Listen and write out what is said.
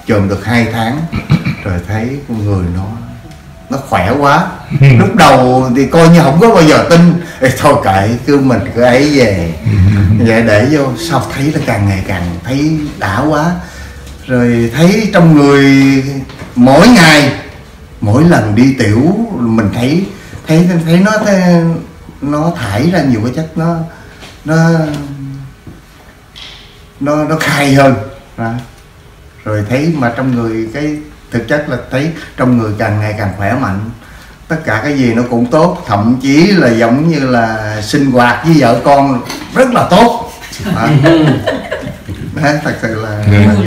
chườm được 2 tháng rồi thấy con người nó khỏe quá. Lúc đầu thì coi như không có bao giờ tin. Ê, thôi kệ, cứ mình cứ ấy về vậy để vô, sao thấy nó càng ngày càng thấy đã quá. Rồi thấy trong người mỗi ngày, mỗi lần đi tiểu mình thấy nó thải ra nhiều cái chất nó khai hơn đó. Rồi thấy mà trong người cái thực chất là thấy trong người càng ngày càng khỏe mạnh, tất cả cái gì nó cũng tốt, thậm chí là giống như là sinh hoạt với vợ con rất là tốt đó. Thật sự là